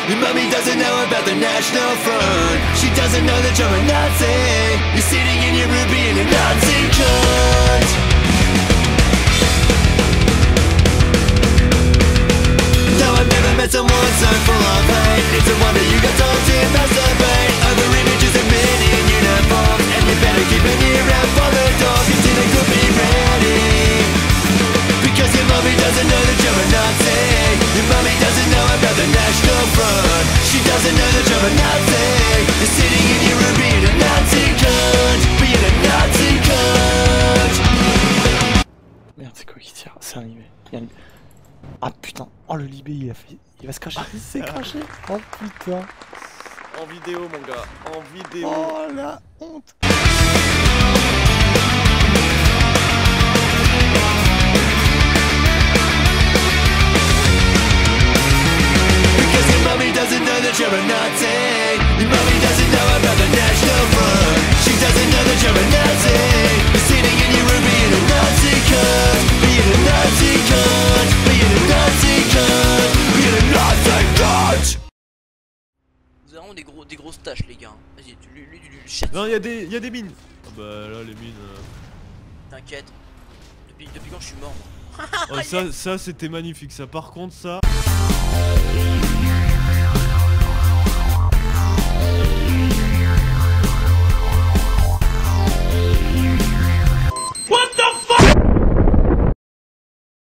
Your mommy doesn't know about the National Front. She doesn't know that you're a Nazi. You're sitting in your room being a Nazi cunt. No, I've never met someone so full of hate. It's a wonder you got told to masturbate over images of men in uniforms. And you better keep an ear out for the door, cause dinner could be ready. Because your mommy doesn't know that you're a Nazi. Your mommy doesn't know about the National Front. She doesn't know that you're a Nazi. You're sitting in your room being a Nazi cunt. Being a Nazi cunt. Merde, c'est quoi qui tire? C'est un libé. Ah putain, oh le libé il va se cracher, il s'est craché. Oh putain. En vidéo mon gars, en vidéo. Oh la honte. Because your mommy doesn't know that you're a Nazi. Your mommy doesn't know about the National Front. She doesn't know that you're a Nazi. You're sitting in your room being a Nazi cunt. Being a Nazi cunt. Being a Nazi cunt. Being a Nazi cunt. Vous avez vraiment des grosses tâches les gars. Vas-y, lui chat. Non, y'a des mines. Ah bah là les mines. T'inquiète. Depuis quand je suis mort moi. Oh, ça c'était magnifique ça. Par contre ça.